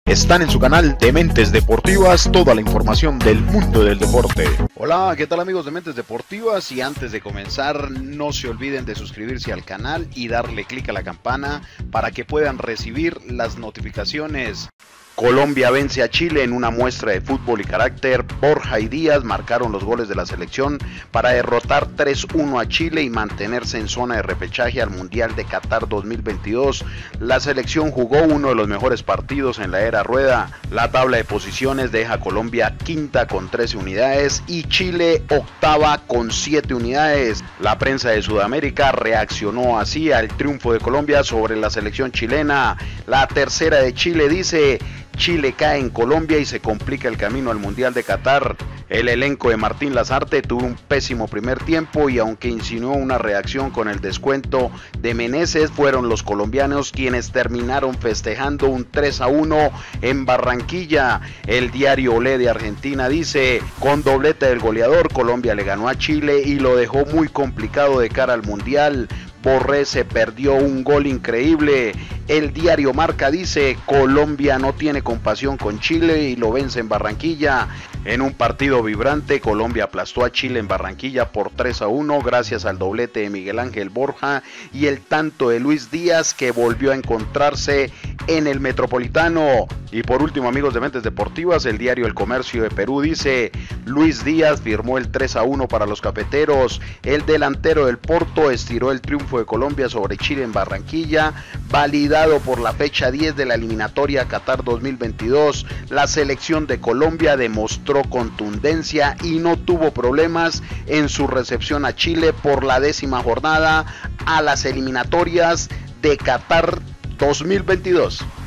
Están en su canal de Mentes Deportivas, toda la información del mundo del deporte. Hola, ¿qué tal amigos de Mentes Deportivas? Y antes de comenzar, no se olviden de suscribirse al canal y darle clic a la campana para que puedan recibir las notificaciones. Colombia vence a Chile en una muestra de fútbol y carácter. Borja y Díaz marcaron los goles de la selección para derrotar 3-1 a Chile y mantenerse en zona de repechaje al Mundial de Qatar 2022. La selección jugó uno de los mejores partidos en la era Rueda. La tabla de posiciones deja a Colombia quinta con 13 unidades y Chile octava con 7 unidades. La prensa de Sudamérica reaccionó así al triunfo de Colombia sobre la selección chilena. La tercera de Chile dice: Chile cae en Colombia y se complica el camino al Mundial de Qatar. El elenco de Martín Lazarte tuvo un pésimo primer tiempo y aunque insinuó una reacción con el descuento de Meneses, fueron los colombianos quienes terminaron festejando un 3-1 en Barranquilla. El diario Olé de Argentina dice: con doblete del goleador, Colombia le ganó a Chile y lo dejó muy complicado de cara al Mundial. Borré se perdió un gol increíble. El diario Marca dice: Colombia no tiene compasión con Chile y lo vence en Barranquilla. En un partido vibrante, Colombia aplastó a Chile en Barranquilla por 3-1 gracias al doblete de Miguel Ángel Borja y el tanto de Luis Díaz, que volvió a encontrarse en el Metropolitano. Y por último, amigos de Mentes Deportivas, el diario El Comercio de Perú dice: Luis Díaz firmó el 3-1 para los cafeteros. El delantero del Porto estiró el triunfo de Colombia sobre Chile en Barranquilla, validado por la fecha 10 de la eliminatoria Qatar 2022. La selección de Colombia demostró contundencia y no tuvo problemas en su recepción a Chile por la 10ª jornada a las eliminatorias de Qatar 2022.